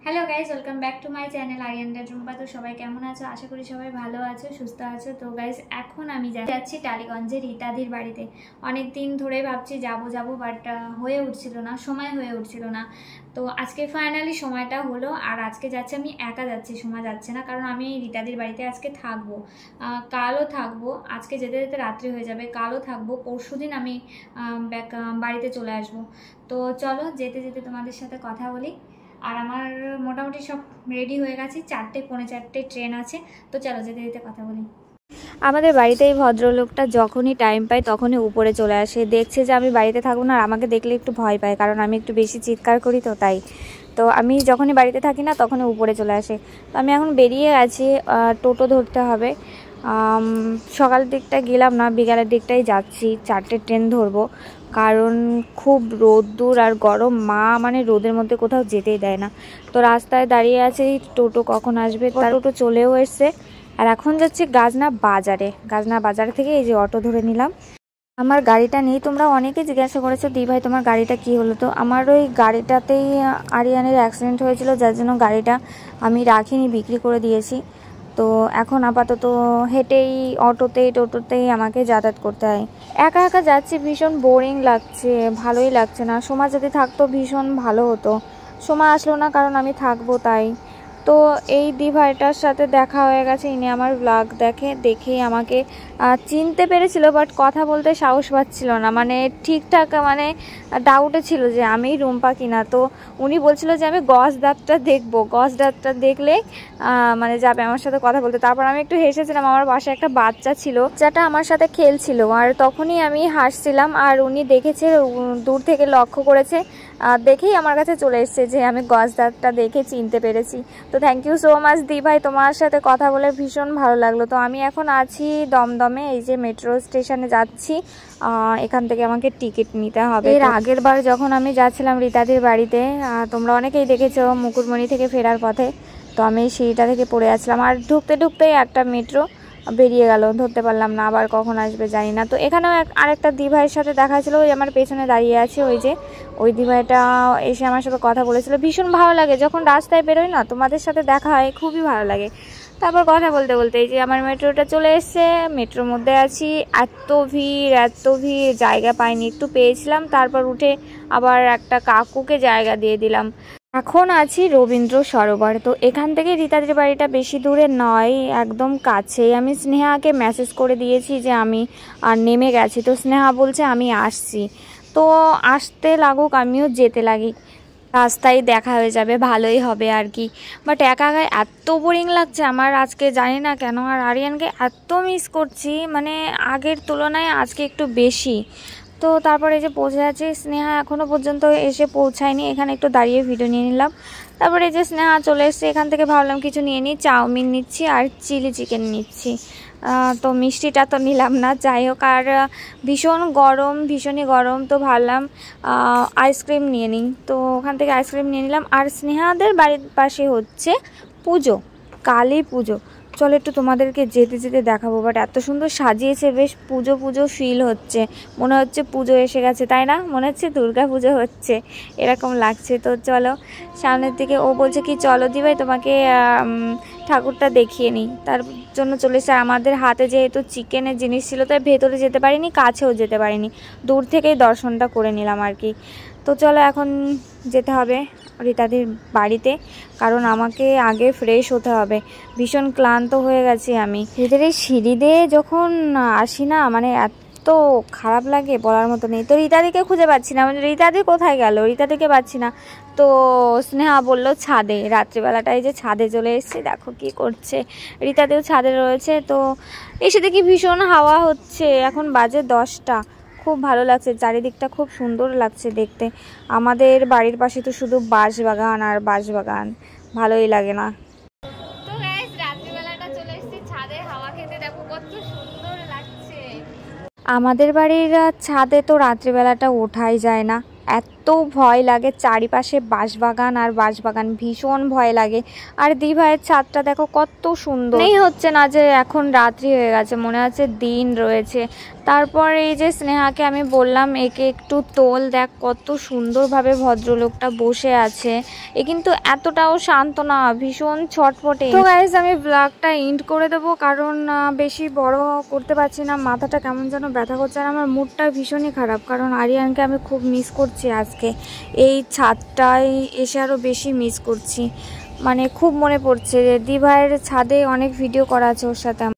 Hello guys, welcome back to my channel আরিয়ানডা জুম্পা। তো সবাই কেমন আছো? আশা করি সবাই ভালো আছো, সুস্থ আছো। তো গাইজ এখন আমি যাচ্ছি টালিগঞ্জে রীতাদির বাড়িতে। অনেক দিন ধরে ভাবছি যাবো বাট হয়ে উঠছিল না, সময় হয়ে উঠছিল না। তো আজকে ফাইনালি সময়টা হলো। আর আজকে যাচ্ছি, আমি একা যাচ্ছি, সময় যাচ্ছে না, কারণ আমি রীতাদির বাড়িতে আজকে থাকবো, কালও থাকবো। আজকে যেতে যেতে রাত্রি হয়ে যাবে, কালও থাকবো, পরশুদিন আমি বাড়িতে চলে আসবো। তো চলো যেতে যেতে তোমাদের সাথে কথা বলি। আর আমার মোটামুটি সব রেডি হয়ে গেছে, 4:45 ট্রেন আছে। তো চলো যেতে যেতে কথা বলি। আমাদের বাড়িতে এই ভদ্রলোকটা যখনই টাইম পায় তখনই উপরে চলে আসে, দেখছে যে আমি বাড়িতে থাকবো না। আর আমাকে দেখলে একটু ভয় পায়, কারণ আমি একটু বেশি চিৎকার করি, তো তাই। তো আমি যখনই বাড়িতে থাকি না তখনই উপরে চলে আসে। তো আমি এখন বেরিয়ে গেছি, টোটো ধরতে হবে। সকালের দিকটা গেলাম না, বিকালের দিকটাই যাচ্ছি, 4টে ট্রেন ধরবো। কারণ খুব রোদ্দুর আর গরম, মা মানে রোদের মধ্যে কোথাও যেতেই দেয় না। তো রাস্তায় দাঁড়িয়ে আছে টোটো কখন আসবে, তার টোটো চলেও এসছে। আর এখন যাচ্ছি গাজনা বাজার থেকে এই যে অটো ধরে নিলাম। আমার গাড়িটা নেই, তোমরা অনেকে জিজ্ঞাসা করেছো দি ভাই তোমার গাড়িটা কি হলো। তো আমার ওই গাড়িটাতেই আরিয়ানের অ্যাক্সিডেন্ট হয়েছিল, যার জন্য গাড়িটা আমি রাখিনি, বিক্রি করে দিয়েছি। তো এখন আপাতত হেঁটেই টোটোতেই আমাকে যাতায়াত করতে হয়। একা একা যাচ্ছি, ভীষণ বোরিং লাগছে, ভালোই লাগছে না। সোমা যদি থাকতো ভীষণ ভালো হতো, সোমা আসলো না কারণ আমি থাকবো তাই। তো এই দি ভাইটার সাথে দেখা হয়ে গেছে, ইনি আমার ব্লগ দেখেই আমাকে চিনতে পেরেছিল, বাট কথা বলতে সাহস পাচ্ছিল না, মানে ঠিকঠাক মানে ডাউটে ছিল যে আমি রুম্পা কিনা। তো উনি বলছিল যে আমি গজ দাঁতটা দেখলে মানে যাবে আমার সাথে কথা বলতে। তারপর আমি একটু হেসেছিলাম, আমার বাসায় একটা বাচ্চা ছিল যেটা আমার সাথে খেলছিল, আর তখনই আমি হাসছিলাম। আর উনি দেখেছে, দূর থেকে লক্ষ্য করেছে, দেখেই আমার কাছে চলে এসেছে যে আমি গজ দাঁতটা দেখে চিনতে পেরেছি। তো থ্যাংক ইউ সো মাচ দি ভাই, তোমার সাথে কথা বলে ভীষণ ভালো লাগলো। তো আমি এখন আছি দমদমে, এই যে মেট্রো স্টেশনে যাচ্ছি। এখান থেকে আমাকে টিকিট নিতে হবে। এর আগের বার যখন আমি যাচ্ছিলাম রীতাদির বাড়িতে, তোমরা অনেকেই দেখেছো মুকুটমণি থেকে ফেরার পথে, তো আমি সিঁড়িটা থেকে পড়ে যাচ্ছিলাম। আর ঢুকতেই একটা মেট্রো বেরিয়ে গেল, ধরতে পারলাম না, আবার কখন আসবে জানি না। তো এখানেও আরেকটা দি ভাইয়ের সাথে দেখা ছিল, ওই আমার পেছনে দাঁড়িয়ে আছে, ওই দি ভাইটা এসে আমার সাথে কথা বলেছিল। ভীষণ ভালো লাগে যখন রাস্তায় বেরোয় না, তোমাদের সাথে দেখা হয়, খুবই ভালো লাগে। তারপর কথা বলতে বলতে এই যে আমার মেট্রোটা চলে এসছে, মেট্রোর মধ্যে আছি। এত ভিড়, জায়গা পাইনি, একটু পেয়েছিলাম, তারপর উঠে আবার একটা কাকুকে জায়গা দিয়ে দিলাম। এখন আছি রবীন্দ্র সরোবর। তো এখান থেকে রীতাদির বাড়িটা বেশি দূরে নয়, একদম কাছেই। আমি স্নেহাকে মেসেজ করে দিয়েছি যে আমি নেমে গেছি। তো স্নেহা বলছে আমি আসছি। তো আসতে লাগুক, আমিও যেতে লাগি, রাস্তায় দেখা হয়ে যাবে, ভালোই হবে আর কি। বাট একা একা এত বোরিং লাগছে আমার আজকে, জানি না কেন। আর আরিয়ানকে এত মিস করছি, মানে আগের তুলনায় আজকে একটু বেশি। তো তারপরে এই যে পৌঁছে যাচ্ছি, স্নেহা এখনও পর্যন্ত এসে পৌঁছায়নি, এখানে একটু দাঁড়িয়ে ভিডিও নিয়ে নিলাম। তারপরে এই যে স্নেহা চলে এসছে, এখান থেকে ভাবলাম কিছু নিয়ে নিই, চাউমিন নিচ্ছি আর চিলি চিকেন নিচ্ছি। তো মিষ্টিটা তো নিলাম না, যাই হোক। আর ভীষণই গরম, তো ভাবলাম আইসক্রিম নিয়ে নিই। তো ওখান থেকে আইসক্রিম নিয়ে নিলাম। আর স্নেহাদের বাড়ির পাশে হচ্ছে পুজো, কালী পুজো। চলো একটু তোমাদেরকে যেতে যেতে দেখাবো। বাট এত সুন্দর সাজিয়েছে, বেশ পুজো ফিল হচ্ছে, মনে হচ্ছে পুজো এসে গেছে, তাই না? মনে হচ্ছে দুর্গা পুজো হচ্ছে, এরকম লাগছে। তো চলো সামনের দিকে। ও বলছে কি চলো দি ভাই তোমাকে ঠাকুরটা দেখিয়ে নিই, তার জন্য চলে এসে আমাদের হাতে যেহেতু চিকেনের জিনিস ছিল, তাই ভেতরে যেতে পারিনি, কাছেও যেতে পারিনি, দূর থেকেই দর্শনটা করে নিলাম আর কি। তো চলো এখন যেতে হবে রীতাদির বাড়িতে, কারণ আমাকে আগে ফ্রেশ হতে হবে, ভীষণ ক্লান্ত হয়ে গেছি আমি। এদের এই সিঁড়ি দিয়ে যখন আসি না, মানে এত খারাপ লাগে বলার মতো নেই। তো রীতাদিকে খুঁজে পাচ্ছি না, মানে রীতাদি কোথায় গেল, রীতাদিকে পাচ্ছি না। তো স্নেহা বলল ছাদে, রাত্রিবেলাটায় যে ছাদে চলে এসছে, দেখো কি করছে, রীতাদিও ছাদে রয়েছে। তো এসে দেখি ভীষণ হাওয়া হচ্ছে, এখন বাজে 10টা, খুব ভালো লাগছে, চারিদিকটা খুব সুন্দর লাগছে দেখতে। আমাদের বাড়ির পাশে তো শুধু বাঁশবাগান, ভালোই লাগে না। তো গাইস রাত্রিবেলাটা চলে এসেছি ছাদে হাওয়া খেতে, দেখো কত সুন্দর লাগছে। আমাদের বাড়ির ছাদে তো রাত্রিবেলাটা ওঠাই যায় না, এত ভয় লাগে, চারিপাশে বাঁশবাগান আর বাঁশবাগান, ভীষণ ভয় লাগে। আর দিভাইয়ের ছাদটা দেখো কত সুন্দর, এই হচ্ছে না যে এখন রাত্রি হয়ে গেছে, মনে হচ্ছে দিন রয়েছে। তারপর এই যে স্নেহাকে আমি বললাম একে একটু তোল, দেখ কত সুন্দরভাবে ভদ্রলোকটা বসে আছে। এ কিন্তু এতটাও শান্ত না, ভীষণ ছটফটে। তো গাইস আমি ব্লগটা এন্ড করে দেবো, কারণ বেশি বড় করতে পারছি না, মাথাটা কেমন যেন ব্যথা করছে। আর আমার মুডটা ভীষণই খারাপ, কারণ আরিয়ানকে আমি খুব মিস করছি আজকে। এই ছাদটায় এসে আরও বেশি মিস করছি, মানে খুব মনে পড়ছে। দিভাইয়ের ছাদে অনেক ভিডিও করা আছে ওর সাথে।